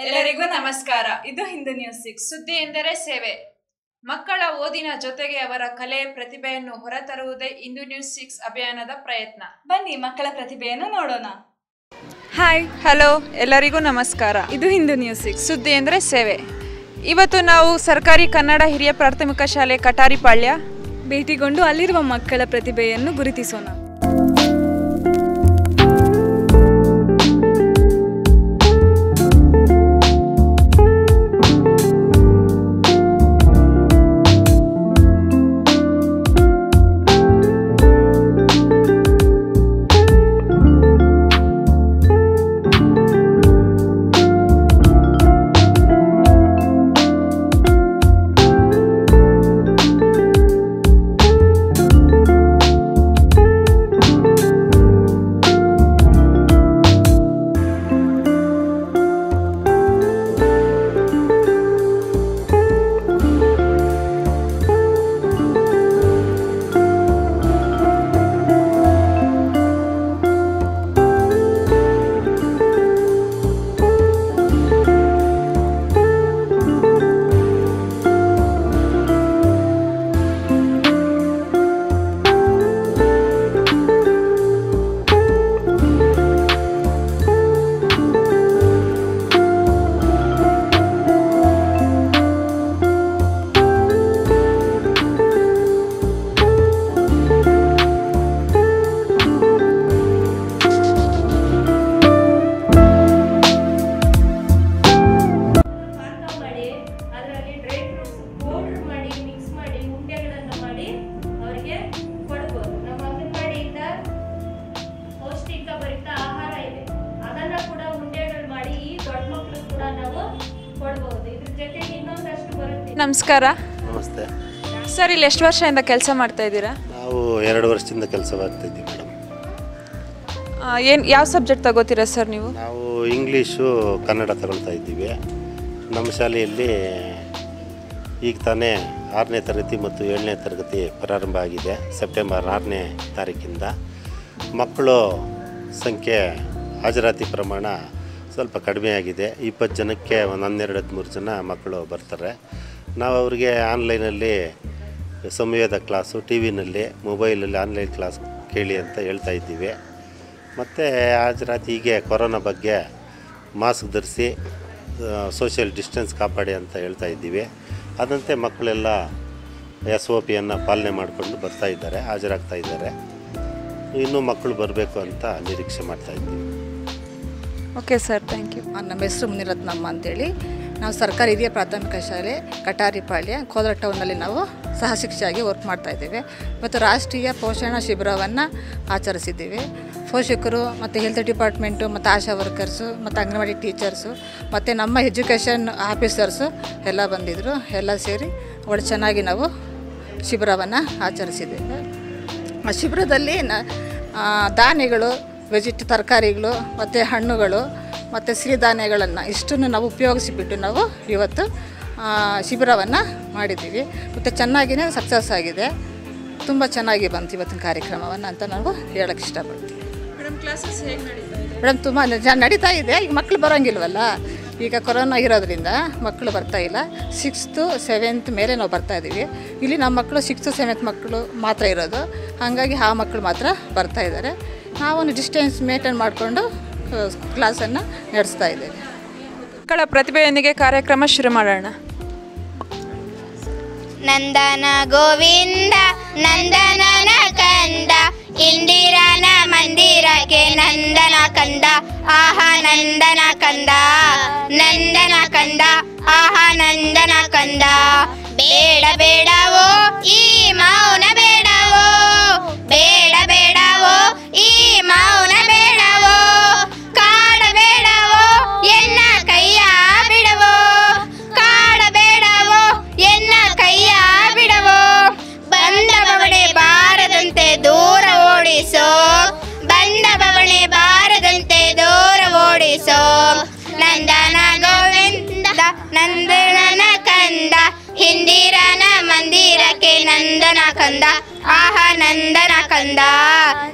ಎಲ್ಲರಿಗೂ ನಮಸ್ಕಾರ. ಇದು ಹಿಂದೂ ನ್ಯೂಸ್ 6. ಸುದ್ದಿ ಎಂದರೆ ಸೇವೆ. ಮಕ್ಕಳ ಓದಿನ ಜೊತೆಗೆ ಅವರ ಕಲೆ ಪ್ರತಿಭೆಯನ್ನು ಹೊರತರುವುದೇ ಹಿಂದೂ ನ್ಯೂಸ್ 6 ಅಭಿಯಾನದ ಪ್ರಯತ್ನ. ಬನ್ನಿ ಮಕ್ಕಳ ಪ್ರತಿಭೆಯನ್ನು ನೋಡೋಣ. ಹಾಯ್, ಹಲೋ, ಎಲ್ಲರಿಗೂ ನಮಸ್ಕಾರ. ಇದು ಹಿಂದೂ ನ್ಯೂಸ್ 6. ಸುದ್ದಿ ಎಂದರೆ ಸೇವೆ. ಇವತ್ತು ನಾವು ಸರ್ಕಾರಿ ಕನ್ನಡ ಹಿರಿಯ ಪ್ರಾಥಮಿಕ ಶಾಲೆ ಕಟಾರಿಪಾಳ್ಯ ಭೇಟಿಗೊಂಡು ಅಲ್ಲಿರುವ ಮಕ್ಕಳ ಪ್ರತಿಭೆಯನ್ನು ಗುರುತಿಸೋಣ. ನಮಸ್ಕಾರ. ನಮಸ್ತೆ ಸರ್, ಇಲ್ಲಿ ಎಷ್ಟು ವರ್ಷದಿಂದ ಕೆಲಸ ಮಾಡ್ತಾ ಇದ್ದೀರಾ? ನಾವು 2 ವರ್ಷದಿಂದ ಕೆಲಸ ಮಾಡ್ತಾ ಇದ್ದೀವಿ ಮೇಡಮ್. ಯಾವ ಸಬ್ಜೆಕ್ಟ್ ತಗೋತೀರಾ ಸರ್ ನೀವು? ನಾವು ಇಂಗ್ಲೀಷು ಕನ್ನಡ ತಗೊಳ್ತಾ ಇದ್ದೀವಿ. ನಮ್ಮ ಶಾಲೆಯಲ್ಲಿ ಈಗ ತಾನೇ 6ನೇ ತರಗತಿ ಮತ್ತು 7ನೇ ತರಗತಿ ಪ್ರಾರಂಭ ಆಗಿದೆ. ಸೆಪ್ಟೆಂಬರ್ 6ನೇ ತಾರೀಕಿಂದ ಮಕ್ಕಳು ಸಂಖ್ಯೆ ಹಾಜರಾತಿ ಪ್ರಮಾಣ ಸ್ವಲ್ಪ ಕಡಿಮೆ ಆಗಿದೆ. 20 ಜನಕ್ಕೆ ಒಂದು 12-13 ಜನ ಮಕ್ಕಳು ಬರ್ತಾರೆ. ನಾವು ಅವ್ರಿಗೆ ಆನ್ಲೈನಲ್ಲಿ ಸಂವೇದ ಕ್ಲಾಸು, ಟಿ ವಿನಲ್ಲಿ, ಮೊಬೈಲಲ್ಲಿ ಆನ್ಲೈನ್ ಕ್ಲಾಸ್ ಕೇಳಿ ಅಂತ ಹೇಳ್ತಾ ಇದ್ದೀವಿ. ಮತ್ತು ಹಾಜರಾತಿ ಹೀಗೆ ಕೊರೋನಾ ಬಗ್ಗೆ ಮಾಸ್ಕ್ ಧರಿಸಿ ಸೋಷಿಯಲ್ ಡಿಸ್ಟೆನ್ಸ್ ಕಾಪಾಡಿ ಅಂತ ಹೇಳ್ತಾ ಇದ್ದೀವಿ. ಅದಂತೆ ಮಕ್ಕಳೆಲ್ಲ SOP ಪಾಲನೆ ಮಾಡಿಕೊಂಡು ಬರ್ತಾ ಇದ್ದಾರೆ, ಹಾಜರಾಗ್ತಾ ಇದ್ದಾರೆ. ಇನ್ನೂ ಮಕ್ಕಳು ಬರಬೇಕು ಅಂತ ನಿರೀಕ್ಷೆ ಮಾಡ್ತಾ ಇದ್ದೀವಿ. Okay sir, thank you. ನಮ್ಮ ಹೆಸರು ಮುನಿರತ್ನಮ್ಮ ಅಂತೇಳಿ. ನಾವು ಸರ್ಕಾರಿ ಹಿರಿಯ ಪ್ರಾಥಮಿಕ ಶಾಲೆ ಕಟಾರಿಪಾಳ್ಯ ಕೋಲಾರ ಟೌನಲ್ಲಿ ನಾವು ಸಹ ಶಿಕ್ಷಕಿಯಾಗಿ ವರ್ಕ್ ಮಾಡ್ತಾಯಿದ್ದೇವೆ. ಮತ್ತು ರಾಷ್ಟ್ರೀಯ ಪೋಷಣ ಶಿಬಿರವನ್ನು ಆಚರಿಸಿದ್ದೀವಿ. ಪೋಷಕರು ಮತ್ತು ಹೆಲ್ತ್ ಡಿಪಾರ್ಟ್ಮೆಂಟು ಮತ್ತು ಆಶಾ ವರ್ಕರ್ಸು ಮತ್ತು ಅಂಗನವಾಡಿ ಟೀಚರ್ಸು ಮತ್ತು ನಮ್ಮ ಎಜುಕೇಷನ್ ಆಫೀಸರ್ಸು ಎಲ್ಲ ಬಂದಿದ್ದರು. ಎಲ್ಲ ಸೇರಿ ಒಳ್ಳೆ ಚೆನ್ನಾಗಿ ನಾವು ಶಿಬಿರವನ್ನು ಆಚರಿಸಿದ್ದೇವೆ. ಆ ಶಿಬಿರದಲ್ಲಿ ಧಾನ್ಯಗಳು, ತರಕಾರಿಗಳು ಮತ್ತು ಹಣ್ಣುಗಳು ಮತ್ತು ಸಿರಿಧಾನ್ಯಗಳನ್ನು ಇಷ್ಟನ್ನು ನಾವು ಉಪಯೋಗಿಸಿಬಿಟ್ಟು ನಾವು ಇವತ್ತು ಶಿಬಿರವನ್ನು ಮಾಡಿದ್ದೀವಿ. ಮತ್ತು ಚೆನ್ನಾಗಿಯೇ ಸಕ್ಸಸ್ ಆಗಿದೆ. ತುಂಬ ಚೆನ್ನಾಗಿ ಬಂತು ಇವತ್ತಿನ ಕಾರ್ಯಕ್ರಮವನ್ನು ಅಂತ ನಾವು ಹೇಳೋಕ್ಕೆ ಇಷ್ಟಪಡ್ತೀವಿ. ಮೇಡಮ್, ಕ್ಲಾಸಸ್ ಹೇಗೆ ನಡೀತಾ ಇದೆ? ಮೇಡಮ್, ತುಂಬ ನಡೀತಾ ಇದೆ. ಈಗ ಮಕ್ಕಳು ಬರೋಂಗಿಲ್ವಲ್ಲ, ಈಗ ಕೊರೋನಾ ಇರೋದ್ರಿಂದ ಮಕ್ಕಳು ಬರ್ತಾಯಿಲ್ಲ. 6th 7th ಮೇಲೆ ನಾವು ಬರ್ತಾಯಿದ್ದೀವಿ. ಇಲ್ಲಿ ನಮ್ಮ ಮಕ್ಕಳು 6th 7th ಮಕ್ಕಳು ಮಾತ್ರ ಇರೋದು. ಹಾಗಾಗಿ ಆ ಮಕ್ಕಳು ಮಾತ್ರ ಬರ್ತಾಯಿದ್ದಾರೆ. ನಾವೊಂದು ಡಿಸ್ಟೆನ್ಸ್ ಮೇಂಟೈನ್ ಮಾಡಿಕೊಂಡು ಕ್ಲಾಸನ್ನು ನಡೆಸ್ತಾ ಇದ್ದೇವೆ. ಮಕ್ಕಳ ಪ್ರತಿಭೆಯೊಂದಿಗೆ ಕಾರ್ಯಕ್ರಮ ಶುರು ಮಾಡೋಣ. ನಂದನ ಗೋವಿಂದ ನಂದನನ ಕಂದ, ಇಂದಿರನ ಮಂದಿರಕ್ಕೆ ನಂದನ ಕಂದ, ಆಹಾ ನಂದನ ಕಂದ, ನಂದನ ಕಂದ, ಆಹಾ ನಂದನ ಕಂದ. ಬೇಡ ಬೇಡವೋ ಈ ಮೌನ ಬೇಡವೋ, ಬೇಡ ಬೇಡವೋ ಈ ಮೌನ ಬೇಡವೋ, ಕಾಡಬೇಡವೋ ಎನ್ನ ಕೈಯ ಬಿಡವೋ, ಕಾಡಬೇಡವೋ ಎನ್ನ ಕೈಯ ಬಿಡವೋ. ಬಂದ ಬವಣೆ ಬಾರದಂತೆ ದೂರ ಓಡಿಸೋ, ಬಂದ ಬವಣೆ ಬಾರದಂತೆ ದೂರ ಓಡಿಸೋ. ನಂದನ ಗೋವಿಂದ ನಂದನನ ಕಂದ, ಇಂದಿರನ ಮಂದಿರಕ್ಕೆ ನಂದನ ಕಂದ, ಆಹಾ ನಂದನ ಕಂದ,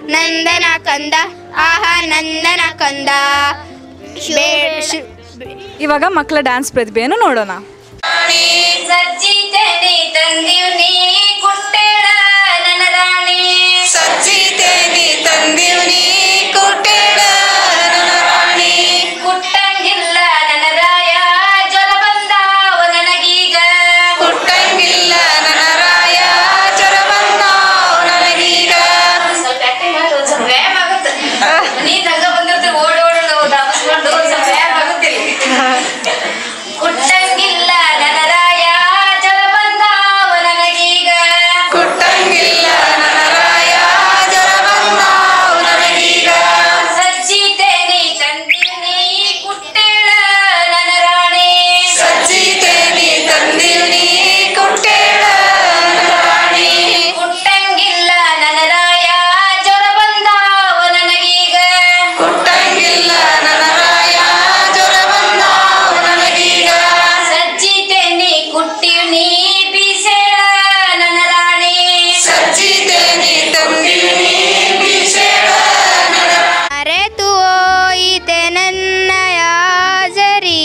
ನಂದನ ಕಂದ, ಆಹಾ ನಂದನ ಕಂದ. ಇವಾಗ ಮಕ್ಕಳ ಡ್ಯಾನ್ಸ್ ಪ್ರತಿಭೆಯನ್ನು ನೋಡೋಣ. ಸಜ್ಜಿತೇನಿ ತಂದಿವ್ನಿ ಕುಟ್ಟೇಳ ನನ್ನ ರಾಣಿ, ಸಜ್ಜಿತೇನಿ ತಂದಿವ್ನಿ ಕುಟ್ಟೇಳ ನನ್ನ ರಾಣಿ, ಕುಟ್ಟಂಗಿಲ್ಲ ನನ್ನ ರಾಯ ಜ್ವರ ಬಂದಾವ ನನಗೀಗ, ಕುಟ್ಟಂಗಿಲ್ಲ ನನ್ನ ರಾಯ ಜ್ವರ ಬಂದಾವ ನನಗೀಗ. ಸ್ವಲ್ಪ ಆಕ್ಟಿಂಗ್ ಮಾಡಿ ಒಂದು ಸ್ವಲ್ಪ ವ್ಯಾಯಾಮ ಆಗುತ್ತೆ. ನೀ ನಂಗ ಬಂದಿರ್ತೀವಿ ಓಡಿ ಓಡಿ ನಾವು ದಾಮಿಸ್ಕೊಂಡು ಒಂದು ಸ್ವಲ್ಪ ವ್ಯಾಯಾಮ ಆಗುತ್ತಿಲ್ಲ. ಕುಟ್ಟಂಗಿಲ್ಲ ನನ್ನ ರಾಯ ಜ್ವರ ಬಂದಾವ ನನಗೀಗ, ಕುಟ್ಟಂಗಿಲ್ಲ ನನ್ನ ರಾಯ ಜ್ವರ ಬಂದಾವ ನನಗೀಗ. ಸಜ್ಜಿತೇನಿ ತಂದಿವ್ನಿ ಕುಟ್ಟೇಳ ನನ್ನ ರಾಣಿ, ಸಜ್ಜಿತೇನಿ ತಂದಿವ್ನಿ ಕುಟ್ಟೇಳ ನನ್ನ ರಾಣಿ, ಕುಟ್ಟಂಗಿಲ್ಲ ನನ್ನ ರಾಯ ಜ್ವರ ಬಂದಾವ ನನಗೀಗ, ಕುಟ್ಟಂಗಿಲ್ಲ ನನ್ನ ರಾಯ ಜ್ವರ ಬಂದಾವ ನನಗೀಗ. ಸಜ್ಜಿತೇನಿ ಕುಟ್ಟಿವ್ನಿ ಬೀಸೇಳ ನನ್ನ ರಾಣಿ, ಸಜ್ಜಿತೇನಿ ತಂದಿವ್ನಿ ಬೀಸೇಳ ನನ್ನ ರಾಣಿ. ಮರೆತು ಹೋಯಿತೆ ನನ್ನಯ ಜರಿ,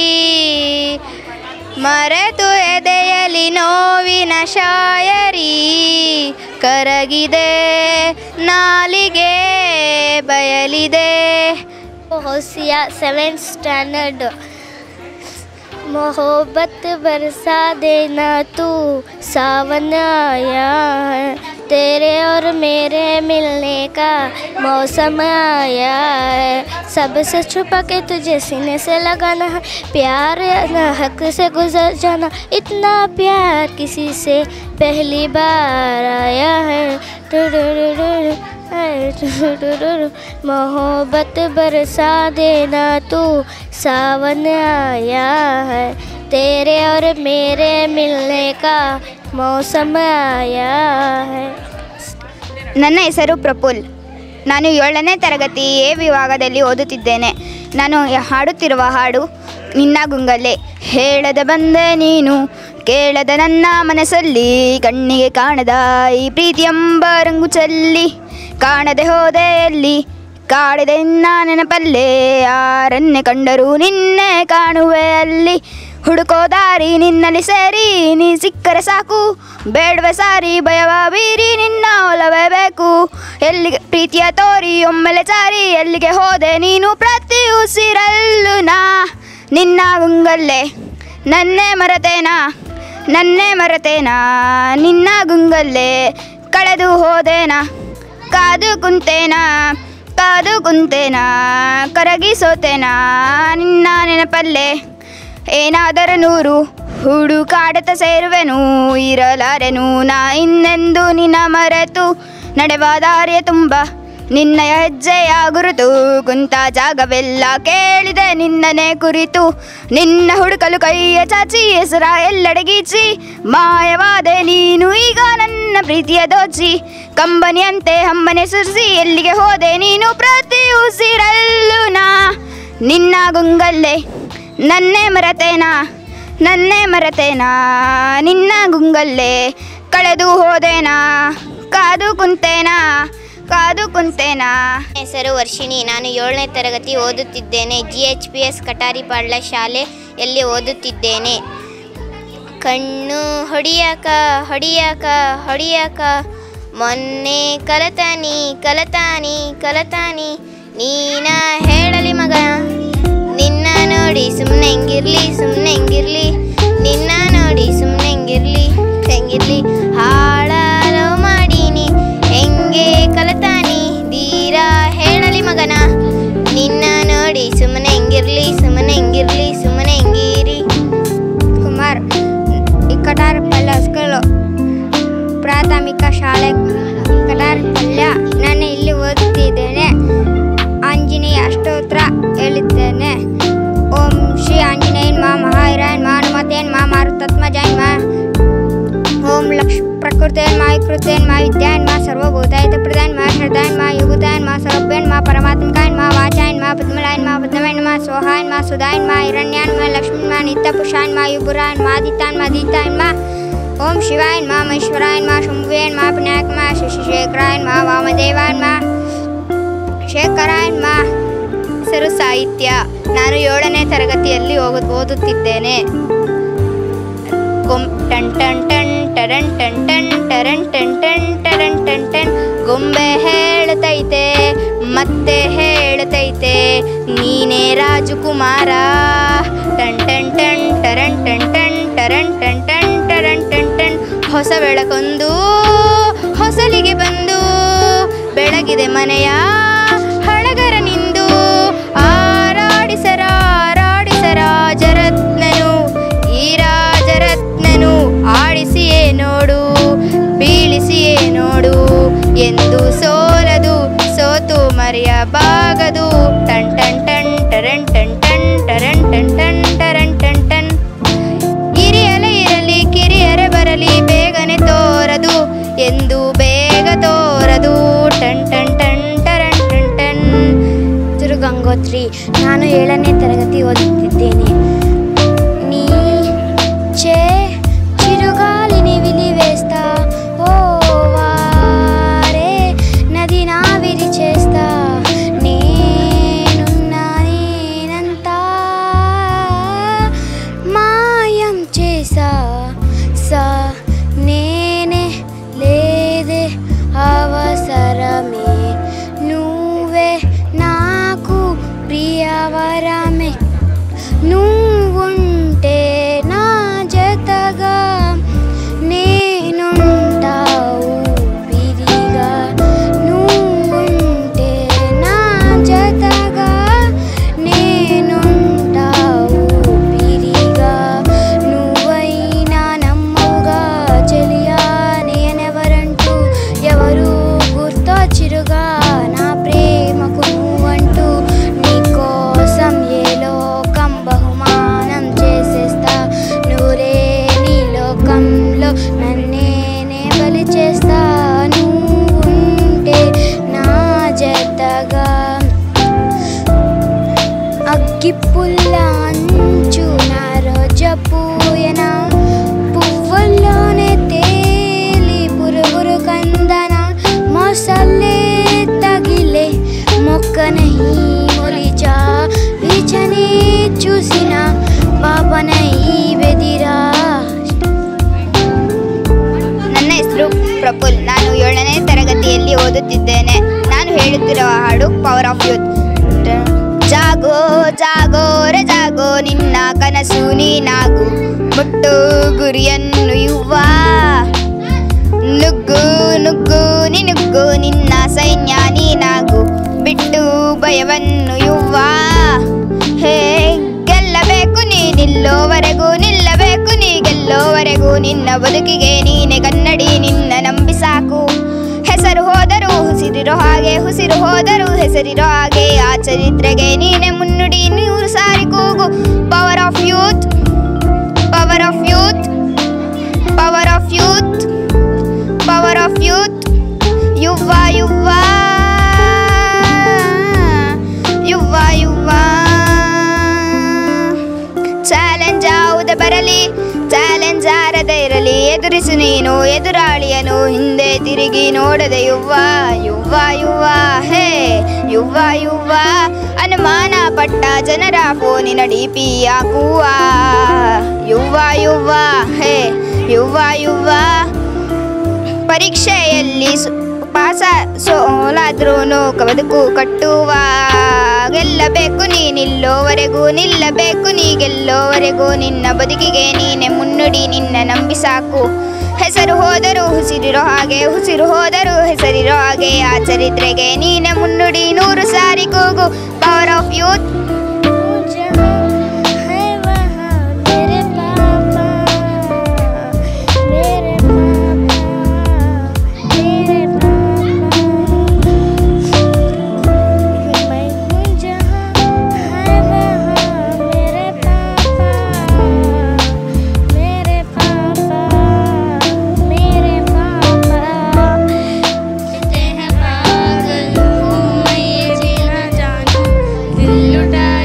ಮರೆತು ಎದೆಯಲಿ ನೋವಿನ ಶಾಯರಿ, ಕರಗಿದೆ ನಾಲಿಗೆ ಬಯಲಿದೆ. होशिया 7th स्टैंडर्ड। मोहब्बत बरसा देना तू सावन आया है, तेरे और मेरे मिलने का मौसम आया है, सबसे छुपा के तुझे सीने से लगाना है, प्यार ना हक से गुजर जाना, इतना प्यार किसी से पहली बार आया है। मोहब्बत बरसा देना तू सावन आया है, तेरे और मेरे मिलने का मौसम आया है. ನನ್ನ ಹೆಸರು ಪ್ರಫುಲ್. ನಾನು 7ನೇ ತರಗತಿ ಎ ವಿಭಾಗದಲ್ಲಿ ಓದುತ್ತಿದ್ದೇನೆ. ನಾನು ಹಾಡುತ್ತಿರುವ ಹಾಡು ನಿನ್ನ ಗುಂಗಲ್ಲೇ. ಹೇಳದ ಬಂದೆ ನೀನು ಕೇಳದ ನನ್ನ ಮನಸ್ಸಲ್ಲಿ, ಕಣ್ಣಿಗೆ ಕಾಣದ ಈ ಪ್ರೀತಿಯೆಂಬ ರಂಗು ಚೆಲ್ಲಿ, ಕಾಣದೆ ಹೋದೆ ಎಲ್ಲಿ ಕಾಡಿದೆ ನಿನ್ನ ನೆನಪಲ್ಲೇ, ಯಾರನ್ನೇ ಕಂಡರೂ ನಿನ್ನೆ ಕಾಣುವೆ ಅಲ್ಲಿ, ಹುಡುಕೋ ದಾರಿ ನಿನ್ನಲ್ಲಿ ಸೇರಿ, ನೀ ಸಿಕ್ಕರೆ ಸಾಕು ಬೇಡವೆ ಸಾರಿ, ಭಯವ ಬೀರಿ ನಿನ್ನ ಒಲವೇ ಬೇಕು, ಎಲ್ಲಿಗೆ ಪ್ರೀತಿಯ ತೋರಿ ಒಮ್ಮೆಲೆ ಚಾರಿ, ಎಲ್ಲಿಗೆ ಹೋದೆ ನೀನು ಪ್ರತಿ ಉಸಿರಲ್ಲೂ ನಾ ನಿನ್ನ ಗುಂಗಲ್ಲೇ, ನನ್ನೇ ಮರೆತೇನಾ ನನ್ನೇ ಮರೆತೇನಾ ನಿನ್ನ ಗುಂಗಲ್ಲೇ, ಕಳೆದು ಹೋದೇನಾ ಕಾದು ಕುಂತೇನಾ ಕಾದು ಕುಂತೇನಾ, ಕರಗಿ ಸೋತೇನಾ ನಿನ್ನ ನೆನಪಲ್ಲೇ, ಏನಾದರೂ 100 ಹುಡುಕಾಡತ ಸೇರುವೆನು, ಇರಲಾರೆನು ನಾ ಇನ್ನೆಂದು ನಿನ್ನ ಮರೆತು, ನಡೆವ ದಾರಿಯ ತುಂಬ ನಿನ್ನಯ ಹೆಜ್ಜೆಯ ಗುರುತು, ಕುಂತ ಜಾಗವೆಲ್ಲ ಕೇಳಿದೆ ನಿನ್ನನೆ ಕುರಿತು, ನಿನ್ನ ಹುಡುಕಲು ಕೈಯ ಚಾಚಿ ಹೆಸರ ಎಲ್ಲೆಡೆಗೀಚಿ, ಮಾಯವಾದೆ ನೀನು ಈಗ ನನ್ನ ಪ್ರೀತಿಯ ದೋಚಿ, ಕಂಬನಿಯಂತೆ ಹಮ್ಮನೆ ಸುರಿಸಿ, ಎಲ್ಲಿಗೆ ಹೋದೆ ನೀನು ಪ್ರತಿ ಉಸಿರಲ್ಲೂ ನಾ ನಿನ್ನ ಗುಂಗಲ್ಲೇ, ನನ್ನೇ ಮರೆತೇನಾ ನನ್ನೇ ಮರೆತೇನಾ ನಿನ್ನ ಗುಂಗಲ್ಲೇ, ಕಳೆದು ಹೋದೇನಾ ಕಾದು ಕುಂತೇನಾ ಕಾದು ಕುಂತೇನಾ. ಹೆಸರು ವರ್ಷಿಣಿ. ನಾನು 7ನೇ ತರಗತಿ ಓದುತ್ತಿದ್ದೇನೆ. GHPS ಕಟಾರಿಪಾಳ್ಯ ಶಾಲೆಯಲ್ಲಿ ಓದುತ್ತಿದ್ದೇನೆ. ಕಣ್ಣು ಹೊಡಿಯಾಕ ಹೊಡಿಯಾಕ ಹೊಡಿಯಾಕ, ಮೊನ್ನೆ ಕಲತಾನಿ ಕಲತಾನಿ ಕಲತಾನಿ, ನೀನ ಹೇಳಲಿ ಮಗ ನಿನ್ನ ನೋಡಿ ಸುಮ್ಮನೆ ಹೆಂಗಿರ್ಲಿ ಸುಮ್ಮನೆ ಹೆಂಗಿರ್ಲಿ, ನಿನ್ನ ನೋಡಿ ಸುಮ್ಮನೆ ಹೆಂಗಿರ್ಲಿ ಹೆಂಗಿರ್ಲಿ, ಹಾಳಾಲೋ ಮಾಡೀನಿ ಹೆಂಗೆ ಕಲತಾನಿ, ಧೀರ ಹೇಳಲಿ ಮಗನ ನಿನ್ನ ನೋಡಿ ಸುಮ್ಮನೆ ಹೆಂಗಿರ್ಲಿ ಸುಮ್ಮನೆ ಹೆಂಗಿರ್ಲಿ ಸುಮ್ಮನೆ ಹೆಂಗಿರಿ. ಕುಮಾರ್, ಕಟಾರಪಳ್ಳ ಸ್ಕೂಲು ಪ್ರಾಥಮಿಕ ಶಾಲೆ ಕಟಾರಪಳ್ಯ. ನಾನು ಇಲ್ಲಿ ಓದುತ್ತಿದ್ದೇನೆ. ಆಂಜನೇಯ ಅಷ್ಟೋತ್ರ ಹೇಳಿದ್ದೇನೆ. ಓಂ ಶ್ರೀ ಆಂಜನೇಯನ್ ಮಾ ಮಹಾವೀರಾಯನ್ ಮಾ ಹನುಮತೇನ್ ಮಾ ಮಾರುತತ್ಮಜಾಯನ್ ಮಾ, ಓಂ ಪ್ರಕೃತೇನ್ ಮಾ ವಿಕೃತೇನ್ ಮಾ ವಿದ್ಯಾಯನ್ ಮಾ ಸರ್ವಭೂತಾಯತ ಪ್ರದಾಯನ್ ಮಾ ಶ್ರದ್ಧಾಯನ್ ಮಾ ಯೋಗುತಾಯನ್ ಮಾ ಸರ್ವಭ್ಯನ್ ಮಾ ಪರಮಾತ್ಮಕಾಯನ್ ಮಾ ವಾಚಾಯನ್ ಮಾ ಪದ್ಮಲಾಯನ್ ಮಾ ಪದ್ಮಯನ್ ಮಾ ಸ್ವಹಾಯನ್ ಮಾ ಸುಧಾಯನ್ ಮಾ ಹಿರಣ್ಯಾನ್ ಮಾ ಲಕ್ಷ್ಮೀನ್ ಮಾ ನಿತ್ಯಪುಷಾಯನ್ ಮಾ ಯುಗುರಾಯನ್ ಮಾ ದಿತಾನ್ ಮಾ ದೀತಾಯನ್ ಮಾ, ಓಂ ಶಿವಾಯನ್ ಮಾ ಮಹೇಶ್ವರಾಯನ್ ಮಾ ಶಂಭುವೇನ್ ಮಾ ಪುಣ್ಯಾಕ್ ಮಾ ಶಶಿಶೇಖರಾಯನ್ ಮಾ ವಾಮದೇವಾಯನ್ ಮಾ ಶೇಖರಾಯನ್ ಮಾ ಹೆಸರು ಸಾಹಿತ್ಯ. ನಾನು 7ನೇ ತರಗತಿಯಲ್ಲಿ ಓದುತ್ತಿದ್ದೇನೆ. ಟನ್ ಟನ್ ಟನ್ ಟರನ್ ಟನ್ ಟನ್ ಟರನ್ ಟನ್ ಟನ್ ಟರನ್ ಟನ್ ಟನ್. ಗೊಂಬೆ ಹೇಳುತ್ತೈತೆ ಮತ್ತೆ ಹೇಳುತ್ತೈತೆ ನೀನೇ ರಾಜಕುಮಾರ. ಟನ್ ಟನ್ ಟನ್ ಟರನ್ ಟನ್ ಟನ್ ಟರನ್ ಟನ್ ಟನ್ ಟರನ್ ಟನ್ ಟನ್. ಹೊಸ ಬೆಳಕೊಂದು ಹೊಸಲಿಗೆ ಬಂದು ಬೆಳಗಿದೆ ಮನೆಯ ಹಳಗರ ನಿಂದು. ಆರಾಡಿಸರ ರಾಜರತ್ನನು ಈ ರಾಜರತ್ನನು ಆಡಿಸಿಯೇ ನೋಡು ಬೀಳಿಸಿಯೇ ನೋಡು ಎಂದು ಸೋಲದು ಸೋತು ಮರೆಯಬಾಗದು. ಟನ್ ಟನ್ ಟನ್ ಟರನ್ ಟನ್ ಟನ್ ಟರನ್ ಟನ್ ಟನ್ ಟರನ್ ಟನ್ ಟನ್. ಹಿರಿಯಲೇ ಇರಲಿ ಕಿರಿಯರೇ ಬರಲಿ ಬೇಗನೆ ತೋರದು ಎಂದು ಬೇಗ ತೋರದು. ಟನ್ ಟನ್ ಟನ್ ಟರನ್ ಟನ್ ಟನ್. ಗಂಗೋತ್ರಿ. ನಾನು 7ನೇ ತರಗತಿ ಓದುತ್ತಿದ್ದೇನೆ. ನೀಚೆ చిరుగాలిని విలివేస్తా ఓ వారే నది నా విరిచేస్తా నేనున్నా నేనంతా మాయం చేసా సా నేనే లేదే అవసరమే నువ్వే నాకు ప్రియవరమే నువ్వుంటే నా జతగా నేనుంటావు విరిగా నువ్వుంటే నా జతగా నేనుంటావు విరిగా నువ్వైనా నమ్మవుగా చెలియా నేనెవరంటూ ఎవరు గుర్తొచ్చిరుగా నా ప్రేమకు నువ్వంటూ నీకోసం ఏ లోకం బహుమానం చేసేస్తా నువ్వురే నీ లోకంలో నన్నేనే బలి చేస్తా నువ్వుంటే నా జతగా. అగ్గిపుల్ల అంచున రోజపూయన పువ్వుల్లోనే తేలి పురుగురు కందన మోసల్లే తగిలే మొక్కనై మొలిచా విచనే చూసిన పాపనై బెదిరా. ನನ್ನ ಹೆಸರು ಪ್ರಫುಲ್. ನಾನು 7ನೇ ತರಗತಿಯಲ್ಲಿ ಓದುತ್ತಿದ್ದೇನೆ. ನಾನು ಹೇಳುತ್ತಿರುವ ಹಾಡು ಪವರ್ ಆಫ್ ಯೂತ್. ಜಾಗೋ ಜಾಗೋ ರೇ ಜಾಗೋ ನಿನ್ನ ಕನಸು ನೀನಾಗು ಮುಟ್ಟು ಗುರಿಯನ್ನು ಯುವ ನುಗ್ಗು ನುಗ್ಗು ನಿನುಗ್ಗು ನಿನ್ನ ಸೈನ್ಯ ನೀನಾಗು ಬಿಟ್ಟು ಭಯವನ್ನು ಯುವ. ಹೇ ಗೆಲ್ಲಬೇಕು ನೀ ನಿಲ್ಲೋವರೆಗೂ ನಿಲ್ಲಬೇಕು ನೀ ಗೆಲ್ಲೋವರೆಗೂ ನಿನ್ನ ಬದುಕಿಗೆ ನೀನೆ ಕನ್ನಡಿ ನಿನ್ನ ನಂಬಿ ಸಾಕು. ಹೆಸರು ಹೋದರೂ ಹುಸಿರಿರೋ ಹಾಗೆ ಹುಸಿರು ಹೋದರೂ ಹೆಸರಿರೋ ಹಾಗೆ ಆ ಚರಿತ್ರೆಗೆ ನೀನೆ ಮುನ್ನುಡಿ 100 ಸಾರಿ ಕೂಗು. Power of youth power of youth power of youth power of youth. ಯುವ ಯುವ ಯುವ ಯುವ. ಚಾಲೆಂಜ್ ಯಾವುದೇ ಬರಲಿ ಚಾಲೆಂಜ್ ಆರದೇ ಇರಲಿ ಎದುರಿಸು ನೀನು ಎದುರಾಳಿಯನು ಹಿಂದೆ ತಿರುಗಿ ನೋಡದೆ ಯುವ ಯುವ ಯುವ. ಹೇ ಯುವ ಯುವ. ಅನುಮಾನ ಪಟ್ಟ ಜನರ ಫೋನಿನ ಡಿಪಿ ಹಾಕುವ ಯುವ ಯುವ. ಹೇ ಯುವ ಯುವ. ಪರೀಕ್ಷೆಯಲ್ಲಿ ಪಾಸ ಸೋಲಾದ್ರೂ ಬದುಕು ಕಟ್ಟುವ ಗೆಲ್ಲಬೇಕು ನೀ ನಿಲ್ಲೋವರೆಗೂ ನಿಲ್ಲಬೇಕು ನೀ ಗೆಲ್ಲೋವರೆಗೂ ನಿನ್ನ ಬದುಕಿಗೆ ನೀನೆ ಮುನ್ನುಡಿ ನಿನ್ನ ನಂಬಿ ಸಾಕು. ಹೆಸರು ಹೋದರೂ ಹುಸಿರಿರೋ ಹಾಗೆ ಹುಸಿರು ಹೋದರೂ ಹೆಸರಿರೋ ಹಾಗೆ ಆ ಚರಿತ್ರೆಗೆ ನೀನೆ ಮುನ್ನುಡಿ 100 ಸಾರಿ ಕೂಗು. Power of youth. दिल लुटा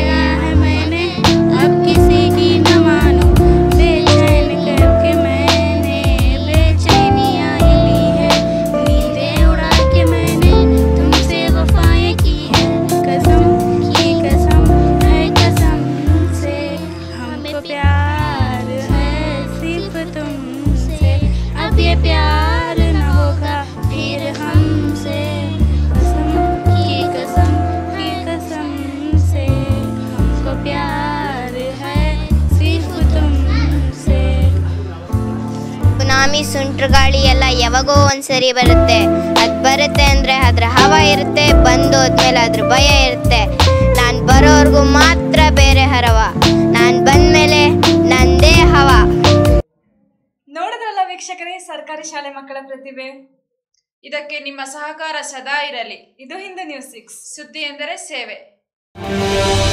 ಮೋಟ್ರ್ ಗಾಳಿ ಎಲ್ಲ ಯಾವಾಗೋ ಒಂದ್ಸರಿ ಬರುತ್ತೆ. ಅದು ಬರುತ್ತೆ ಅಂದರೆ ಅದ್ರ ಹವಾ ಇರುತ್ತೆ, ಬಂದೋದ್ಮೇಲೆ ಅದ್ರ ಭಯ ಇರುತ್ತೆ. ನಾನು ಬರೋವರೆಗೂ ಮಾತ್ರ ಬೇರೆ ಹರವ, ನಾನು ಬಂದಮೇಲೆ ನಂದೇ ಹವಾ. ನೋಡಿದ್ರಲ್ಲ ವೀಕ್ಷಕರೇ, ಸರ್ಕಾರಿ ಶಾಲೆ ಮಕ್ಕಳ ಪ್ರತಿಭೆ. ಇದಕ್ಕೆ ನಿಮ್ಮ ಸಹಕಾರ ಸದಾ ಇರಲಿ. ಇದು ಹಿಂದೂ ನ್ಯೂಸ್ 6, ಸುದ್ದಿ ಎಂದರೆ ಸೇವೆ.